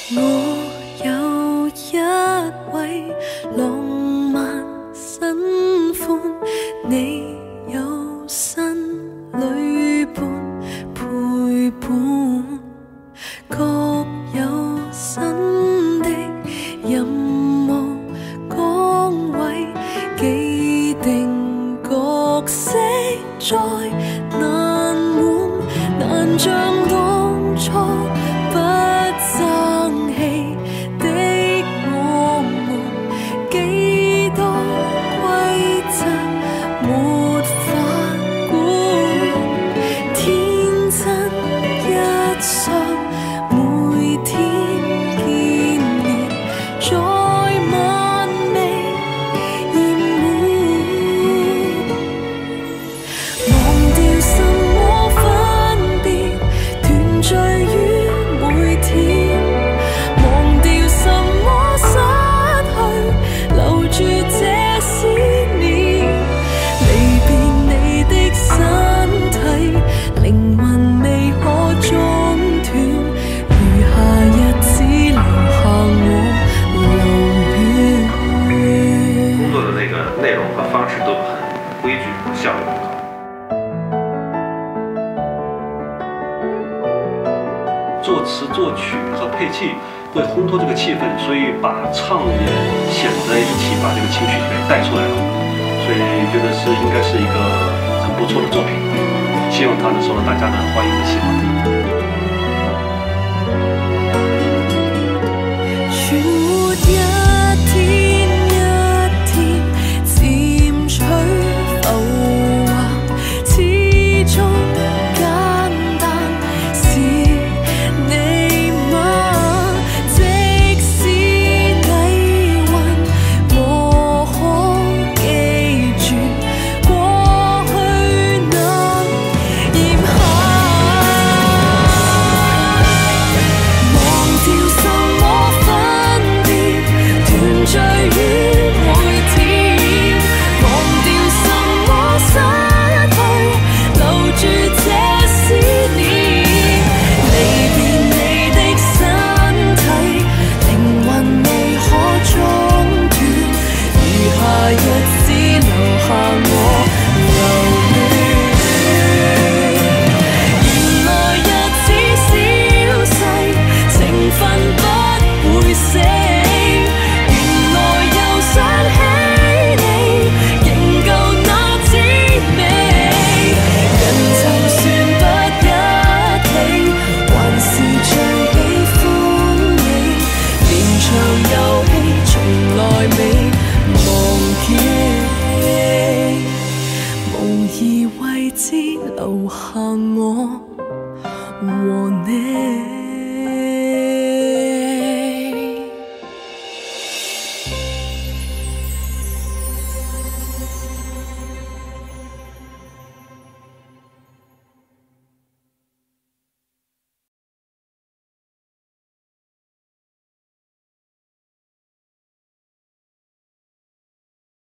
我有一位浪漫新歡，你有新旅伴陪伴，各有新的任務崗位，既定角色再難滿，難像當初不爭氣的我們，幾多規則沒法管，天真一瞬，每天見面再晚未厭悶，忘掉什麼分別，團聚於每天，忘掉什麼失去，留住這思念，離別你的身體，靈魂未可中斷，餘下日子留下我流血。 工作的那个内容和方式都很规矩，效率很高。作词、作曲和配器会烘托这个气氛，所以把唱也显得一起把这个情绪给带出来了。所以觉得应该是一个很不错的作品，希望它能受到大家的欢迎和喜欢。